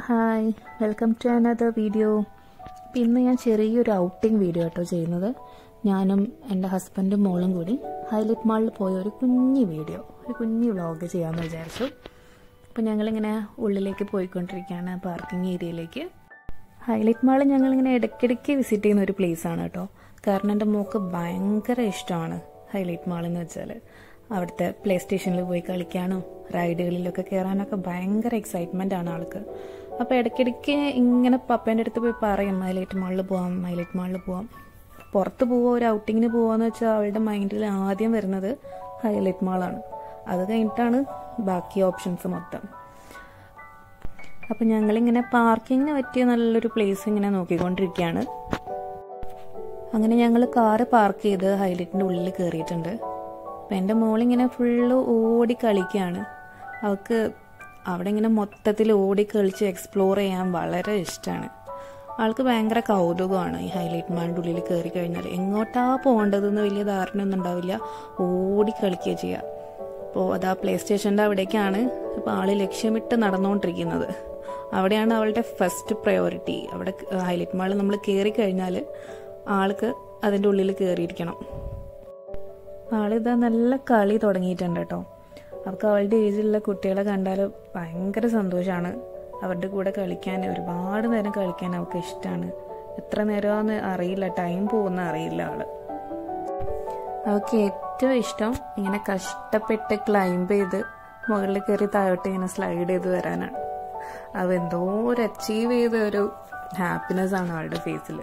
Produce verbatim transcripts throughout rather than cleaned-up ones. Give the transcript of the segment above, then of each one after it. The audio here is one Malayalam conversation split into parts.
Hi, welcome to another video. അപ്പം ഇന്ന് ഞാൻ ചെറിയൊരു ഔട്ടിംഗ് വീഡിയോ കേട്ടോ ചെയ്യുന്നത്. ഞാനും എൻ്റെ ഹസ്ബൻഡും മോളും കൂടി ഹൈലൈറ്റ് മാളിൽ പോയ ഒരു കുഞ്ഞു വീഡിയോ, ഒരു കുഞ്ഞു വ്ളോഗ് ചെയ്യാമെന്ന് വിചാരിച്ചു. അപ്പം ഞങ്ങളിങ്ങനെ ഉള്ളിലേക്ക് പോയിക്കൊണ്ടിരിക്കുകയാണ്, പാർക്കിംഗ് ഏരിയയിലേക്ക്. ഹൈലൈറ്റ് മാൾ ഞങ്ങളിങ്ങനെ ഇടയ്ക്കിടയ്ക്ക് വിസിറ്റ് ചെയ്യുന്ന ഒരു പ്ലേസാണ് കേട്ടോ. കാരണം എൻ്റെ മോൾക്ക് ഭയങ്കര ഇഷ്ടമാണ് ഹൈലൈറ്റ് മാൾ എന്ന് വെച്ചാൽ. അവിടുത്തെ പ്ലേ സ്റ്റേഷനിൽ പോയി കളിക്കാനും റൈഡുകളിലൊക്കെ കയറാനൊക്കെ ഭയങ്കര എക്സൈറ്റ്മെൻ്റ് ആണ് ആൾക്ക്. അപ്പോൾ ഇടയ്ക്കിടയ്ക്ക് ഇങ്ങനെ പപ്പേൻ്റെ അടുത്ത് പോയി പറയും ഹൈലൈറ്റ് മാളിൽ പോവാം, ഹൈലൈറ്റ് മാളിൽ പോവാം. പുറത്ത് പോവുക, ഒരു ഔട്ടിങ്ങിന് പോവാന്ന് വെച്ചാൽ അവളുടെ മൈൻഡിൽ ആദ്യം വരുന്നത് ഹൈലൈറ്റ് മാളാണ്. അത് കഴിഞ്ഞിട്ടാണ് ബാക്കി ഓപ്ഷൻസ് മൊത്തം. അപ്പം ഞങ്ങളിങ്ങനെ പാർക്കിങ്ങിന് പറ്റിയ നല്ലൊരു പ്ലേസ് ഇങ്ങനെ നോക്കിക്കൊണ്ടിരിക്കുകയാണ്. അങ്ങനെ ഞങ്ങൾ കാറ് പാർക്ക് ചെയ്ത് ഹൈലൈറ്റിൻ്റെ ഉള്ളിൽ കയറിയിട്ടുണ്ട്. അപ്പം എൻ്റെ മോളിങ്ങനെ ഫുള്ള് ഓടി കളിക്കുകയാണ്. അവൾക്ക് അവിടെ ഇങ്ങനെ മൊത്തത്തിൽ ഓടി കളിച്ച് എക്സ്പ്ലോർ ചെയ്യാൻ വളരെ ഇഷ്ടമാണ്. ആൾക്ക് ഭയങ്കര കൗതുകമാണ് ഈ ഹൈലൈറ്റ് മാളിൻ്റെ ഉള്ളിൽ കയറി കഴിഞ്ഞാൽ. എങ്ങോട്ടാ പോകേണ്ടതെന്ന് വലിയ ധാരണയൊന്നും ഉണ്ടാവില്ല, ഓടി കളിക്കുക ചെയ്യുക. അപ്പോൾ അതാ പ്ലേ സ്റ്റേഷൻ്റെ അവിടേക്കാണ് ഇപ്പോൾ ആൾ ലക്ഷ്യമിട്ട് നടന്നുകൊണ്ടിരിക്കുന്നത്. അവിടെയാണ് അവളുടെ ഫസ്റ്റ് പ്രയോറിറ്റി. അവിടെ ഹൈലൈറ്റ് മാളിൽ നമ്മൾ കയറി കഴിഞ്ഞാൽ ആൾക്ക് അതിൻ്റെ ഉള്ളിൽ കയറിയിരിക്കണം. ആളിതാ നല്ല കളി തുടങ്ങിയിട്ടുണ്ട് കേട്ടോ. അവർക്ക് അവളുടെ ഏജിലുള്ള കുട്ടികളെ കണ്ടാൽ ഭയങ്കര സന്തോഷമാണ്. അവരുടെ കൂടെ കളിക്കാൻ, ഒരുപാട് നേരം കളിക്കാൻ അവൾക്ക് ഇഷ്ടമാണ്. എത്ര നേരമാണെന്ന് അറിയില്ല, ടൈം പോകുന്ന അറിയില്ല ആള്. അവൾക്ക് ഏറ്റവും ഇഷ്ടം ഇങ്ങനെ കഷ്ടപ്പെട്ട് ക്ലൈംബ് ചെയ്ത് മുകളിൽ കയറി താഴോട്ട് ഇങ്ങനെ സ്ലൈഡ് ചെയ്ത് വരാനാണ്. അവ എന്തോ ഒരു അച്ചീവ് ചെയ്ത ഒരു ഹാപ്പിനെസ് ആണ് അവളുടെ ഫേസിൽ.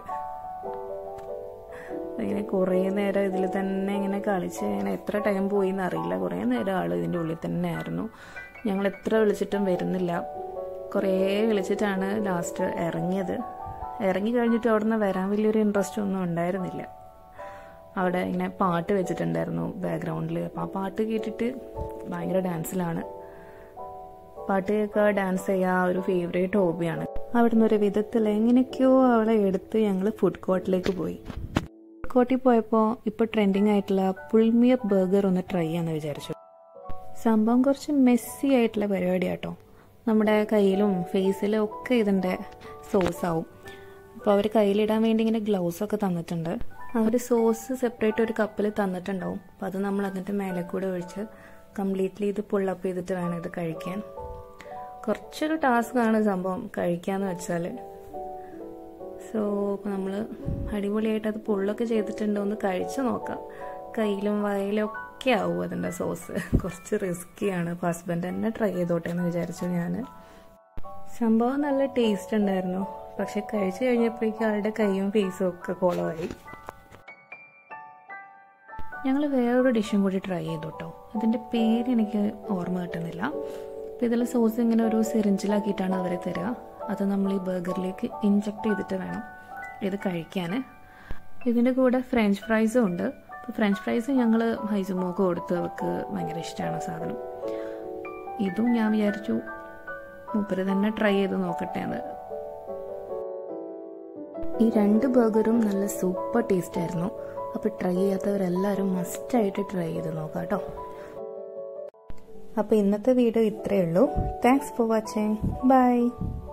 ഇങ്ങനെ കുറേ നേരം ഇതിൽ തന്നെ ഇങ്ങനെ കളിച്ച് ഇങ്ങനെ എത്ര ടൈം പോയി എന്നറിയില്ല. കുറേ നേരം ആൾ ഇതിൻ്റെ ഉള്ളിൽ തന്നെ ആയിരുന്നു. ഞങ്ങൾ എത്ര വിളിച്ചിട്ടും വരുന്നില്ല. കുറേ വിളിച്ചിട്ടാണ് ലാസ്റ്റ് ഇറങ്ങിയത്. ഇറങ്ങി കഴിഞ്ഞിട്ട് അവിടെ നിന്ന് വരാൻ വലിയൊരു ഇൻട്രസ്റ്റ് ഒന്നും ഉണ്ടായിരുന്നില്ല. അവിടെ ഇങ്ങനെ പാട്ട് വെച്ചിട്ടുണ്ടായിരുന്നു ബാക്ക്ഗ്രൗണ്ടിൽ. അപ്പോൾ ആ പാട്ട് കേട്ടിട്ട് ഭയങ്കര ഡാൻസിലാണ്. പാട്ട് കേൾക്കുക, ഡാൻസ് ചെയ്യുക ഒരു ഫേവറേറ്റ് ഹോബിയാണ്. അവിടെ നിന്ന് ഒരു വിധത്തിൽ എങ്ങനെയൊക്കെയോ അവളെ എടുത്ത് ഞങ്ങൾ ഫുഡ് കോർട്ടിലേക്ക് പോയി. ഫുഡ് കോർട്ടിൽ പോയപ്പോൾ ഇപ്പോൾ ട്രെൻഡിങ് ആയിട്ടുള്ള പുൾമെupburger ഒന്ന് ട്രൈ ചെയ്യാമെന്ന് വിചാരിച്ചു. സംഭവം കുറച്ച് മെസ്സി ആയിട്ടുള്ള പരിപാടിയാട്ടോ. നമ്മുടെ കയ്യിലും ഫേസിലും ഒക്കെ ഇതിൻ്റെ സോസ് ആവും. അപ്പോൾ അവർ കയ്യിലിടാൻ വേണ്ടി ഇങ്ങനെ ഗ്ലൗസ് ഒക്കെ തന്നിട്ടുണ്ട്. അവർ സോസ് സെപ്പറേറ്റ് ഒരു കപ്പിൽ തന്നിട്ടുണ്ടാവും. അപ്പോൾ അത് നമ്മൾ അതിൻ്റെ മേലെ കൂടെ ഒഴിച്ച് കംപ്ലീറ്റ്ലി ഇത് പുള്ളപ്പ് ചെയ്തിട്ട് വേണം ഇത് കഴിക്കാൻ. കുറച്ചൊരു ടാസ്ക്കാണ് സംഭവം കഴിക്കാന്ന് വെച്ചാൽ. സോ ഇപ്പോൾ നമ്മൾ അടിപൊളിയായിട്ട് അത് പുള്ളൊക്കെ ചെയ്തിട്ടുണ്ട്. ഒന്ന് കഴിച്ച് നോക്കാം. കയ്യിലും വായിലും ഒക്കെ ആവും അതിൻ്റെ സോസ്. കുറച്ച് റിസ്ക്കിയാണ്. അപ്പോൾ ഹസ്ബൻഡ് തന്നെ ട്രൈ ചെയ്തോട്ടെ എന്ന് വിചാരിച്ചു ഞാൻ. സംഭവം നല്ല ടേസ്റ്റ് ഉണ്ടായിരുന്നു. പക്ഷെ കഴിച്ചു കഴിഞ്ഞപ്പോഴേക്കും ആളുടെ കൈയും ഫേസും ഒക്കെ കുളമായി. ഞങ്ങൾ വേറൊരു ഡിഷും കൂടി ട്രൈ ചെയ്തു കേട്ടോ. അതിൻ്റെ പേര് എനിക്ക് ഓർമ്മ കിട്ടുന്നില്ല. അപ്പോൾ ഇതിൽ സോസ് ഇങ്ങനെ ഒരു സിറിഞ്ചിലാക്കിയിട്ടാണ് അവർ തരിക. അത് നമ്മൾ ഈ ബർഗറിലേക്ക് ഇൻജെക്ട് ചെയ്തിട്ട് വേണം ഇത് കഴിക്കാൻ. ഇതിൻ്റെ കൂടെ ഫ്രഞ്ച് ഫ്രൈസും ഉണ്ട്. അപ്പോൾ ഫ്രഞ്ച് ഫ്രൈസ് ഞങ്ങൾ ഹൈസുമോക്ക് കൊടുത്ത് അവർക്ക് ഭയങ്കര ഇഷ്ടമാണ് സാധനം. ഇതും ഞാൻ വിചാരിച്ചു മൂപ്പര് തന്നെ ട്രൈ ചെയ്ത് നോക്കട്ടെ എന്ന്. ഈ രണ്ട് ബർഗറും നല്ല സൂപ്പർ ടേസ്റ്റ് ആയിരുന്നു. അപ്പോൾ ട്രൈ ചെയ്യാത്തവരെല്ലാവരും മസ്റ്റായിട്ട് ട്രൈ ചെയ്ത് നോക്കാം കേട്ടോ. അപ്പോൾ ഇന്നത്തെ വീഡിയോ ഇത്രയേ ഉള്ളൂ. Thanks for watching. ബൈ.